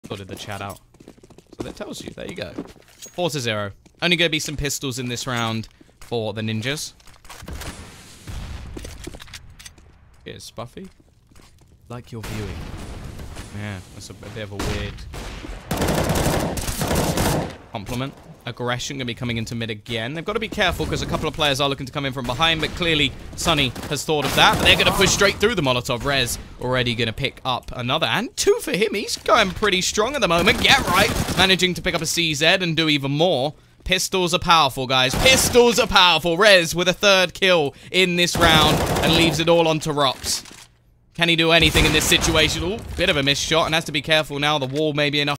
Sorted the chat out. So that tells you. There you go. 4-0. Only going to be some pistols in this round for the ninjas. Here's Spuffy. Like your viewing. Yeah, that's a bit of a weird compliment. Aggression going to be coming into mid again. They've got to be careful because a couple of players are looking to come in from behind, but clearly Sunny has thought of that. But they're going to push straight through the Molotov. Rez already going to pick up another, and 2 for him. He's going pretty strong at the moment. Get right. Managing to pick up a CZ and do even more. Pistols are powerful, guys. Pistols are powerful. Rez with a 3rd kill in this round and leaves it all onto Rops. Can he do anything in this situation? Ooh, bit of a missed shot and has to be careful now. The wall may be enough